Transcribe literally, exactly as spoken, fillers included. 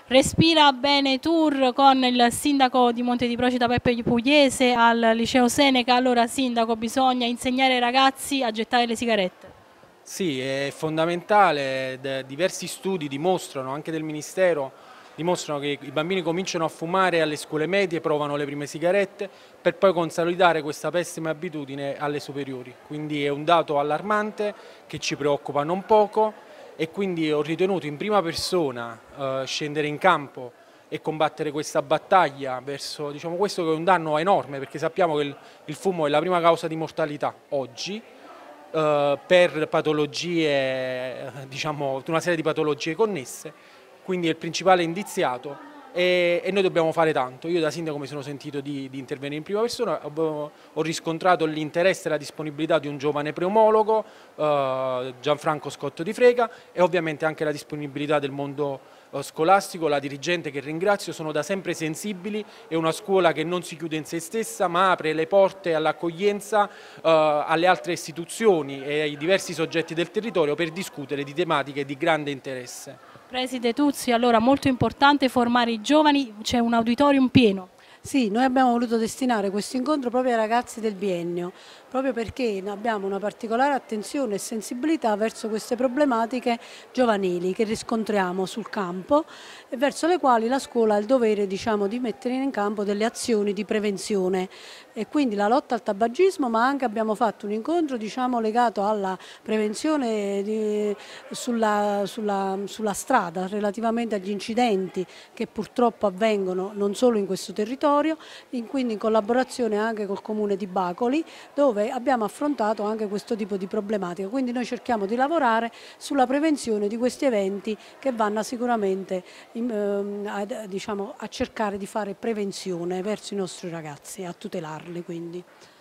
Respira bene tour con il sindaco di Monte di Procida Peppe Pugliese al liceo Seneca. Allora sindaco, bisogna insegnare ai ragazzi a gettare le sigarette. Sì, è fondamentale, de- diversi studi dimostrano, anche del Ministero, dimostrano che i bambini cominciano a fumare alle scuole medie, provano le prime sigarette, per poi consolidare questa pessima abitudine alle superiori. Quindi è un dato allarmante che ci preoccupa non poco e quindi ho ritenuto in prima persona eh, scendere in campo e combattere questa battaglia verso, diciamo, questo che è un danno enorme, perché sappiamo che il, il fumo è la prima causa di mortalità oggi eh, per patologie, eh, diciamo, una serie di patologie connesse, quindi è il principale indiziato e, e noi dobbiamo fare tanto. Io da sindaco mi sono sentito di, di intervenire in prima persona, ho, ho riscontrato l'interesse e la disponibilità di un giovane preomologo, eh, Gianfranco Scotto di Frega, e ovviamente anche la disponibilità del mondo eh, scolastico, la dirigente che ringrazio, sono da sempre sensibili, è una scuola che non si chiude in se stessa ma apre le porte all'accoglienza eh, alle altre istituzioni e ai diversi soggetti del territorio per discutere di tematiche di grande interesse. Preside Tuzzi, allora molto importante formare i giovani, c'è un auditorium pieno. Sì, noi abbiamo voluto destinare questo incontro proprio ai ragazzi del biennio, proprio perché abbiamo una particolare attenzione e sensibilità verso queste problematiche giovanili che riscontriamo sul campo e verso le quali la scuola ha il dovere, diciamo, di mettere in campo delle azioni di prevenzione e quindi la lotta al tabagismo, ma anche abbiamo fatto un incontro, diciamo, legato alla prevenzione di, sulla, sulla, sulla strada relativamente agli incidenti che purtroppo avvengono non solo in questo territorio, in, quindi in collaborazione anche col comune di Bacoli, dove abbiamo affrontato anche questo tipo di problematica. Quindi noi cerchiamo di lavorare sulla prevenzione di questi eventi che vanno sicuramente in, eh, a, diciamo, a cercare di fare prevenzione verso i nostri ragazzi, a tutelarli quindi.